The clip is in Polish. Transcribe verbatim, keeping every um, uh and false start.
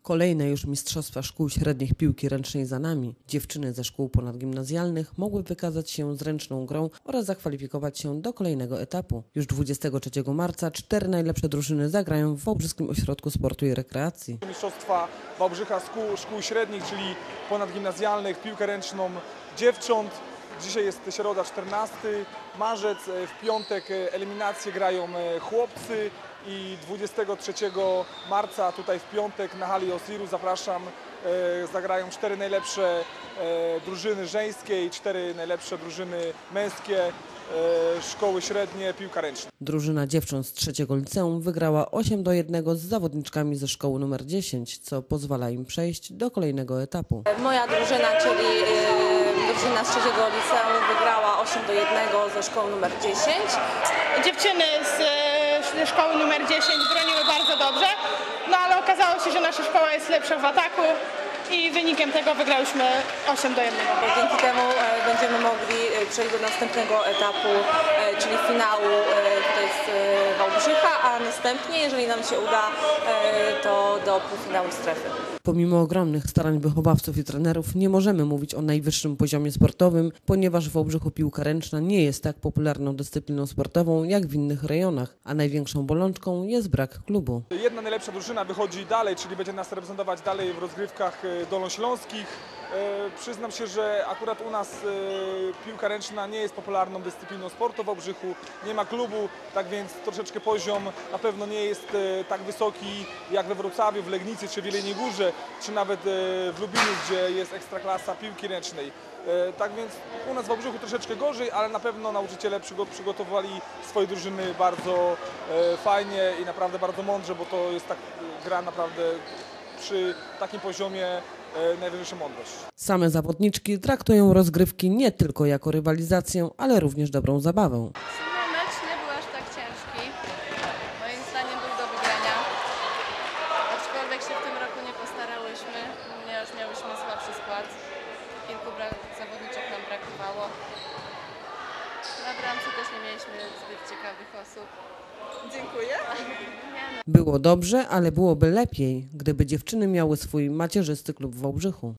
Kolejne już mistrzostwa szkół średnich piłki ręcznej za nami. Dziewczyny ze szkół ponadgimnazjalnych mogły wykazać się zręczną grą oraz zakwalifikować się do kolejnego etapu. Już dwudziestego trzeciego marca cztery najlepsze drużyny zagrają w Wałbrzyskim Ośrodku Sportu i Rekreacji. Mistrzostwa Wałbrzycha szkół, szkół średnich, czyli ponadgimnazjalnych, piłkę ręczną dziewcząt. Dzisiaj jest środa, czternasty marzec, w piątek eliminacje grają chłopcy i dwudziestego trzeciego marca tutaj w piątek na hali Osiru zapraszam, zagrają cztery najlepsze drużyny żeńskie i cztery najlepsze drużyny męskie, szkoły średnie, piłka ręczna. Drużyna dziewcząt z trzeciego liceum wygrała osiem do jednego z zawodniczkami ze szkoły numer dziesięć, co pozwala im przejść do kolejnego etapu. Moja drużyna, czyli drużyna z trzeciego liceum, wygrała osiem do jednego ze szkoły numer dziesięć. Dziewczyny z szkoły numer dziesięć broniły bardzo dobrze, no ale okazało się, że nasza szkoła jest lepsza w ataku i wynikiem tego wygrałyśmy osiem do jednego. Dzięki temu będziemy mogli przejść do następnego etapu, czyli finału tutaj z Wałbrzycha, a następnie, jeżeli nam się uda, to do półfinału strefy. Pomimo ogromnych starań wychowawców i trenerów nie możemy mówić o najwyższym poziomie sportowym, ponieważ w Wałbrzychu piłka ręczna nie jest tak popularną dyscypliną sportową jak w innych rejonach, a największą bolączką jest brak klubu. Jedna najlepsza drużyna wychodzi dalej, czyli będzie nas reprezentować dalej w rozgrywkach dolnośląskich. Przyznam się, że akurat u nas piłka ręczna nie jest popularną dyscypliną sportu w Wałbrzychu, nie ma klubu, tak więc troszeczkę poziom na pewno nie jest tak wysoki jak we Wrocławiu, w Legnicy czy w Jeleniej Górze, czy nawet w Lublinie, gdzie jest ekstraklasa piłki ręcznej. Tak więc u nas w Wałbrzychu troszeczkę gorzej, ale na pewno nauczyciele przygotowali swoje drużyny bardzo fajnie i naprawdę bardzo mądrze, bo to jest tak gra naprawdę przy takim poziomie najwyższa mądrość. Same zawodniczki traktują rozgrywki nie tylko jako rywalizację, ale również dobrą zabawę. Mecz nie był aż tak ciężki. Moim zdaniem był do wygrania. Aczkolwiek się w tym roku nie postarałyśmy, ponieważ miałyśmy słabszy skład. Kilku zawodniczek nam brakowało. Na bramce też nie mieliśmy zbyt ciekawych osób. Dziękuję. Było dobrze, ale byłoby lepiej, gdyby dziewczyny miały swój macierzysty klub w Wałbrzychu.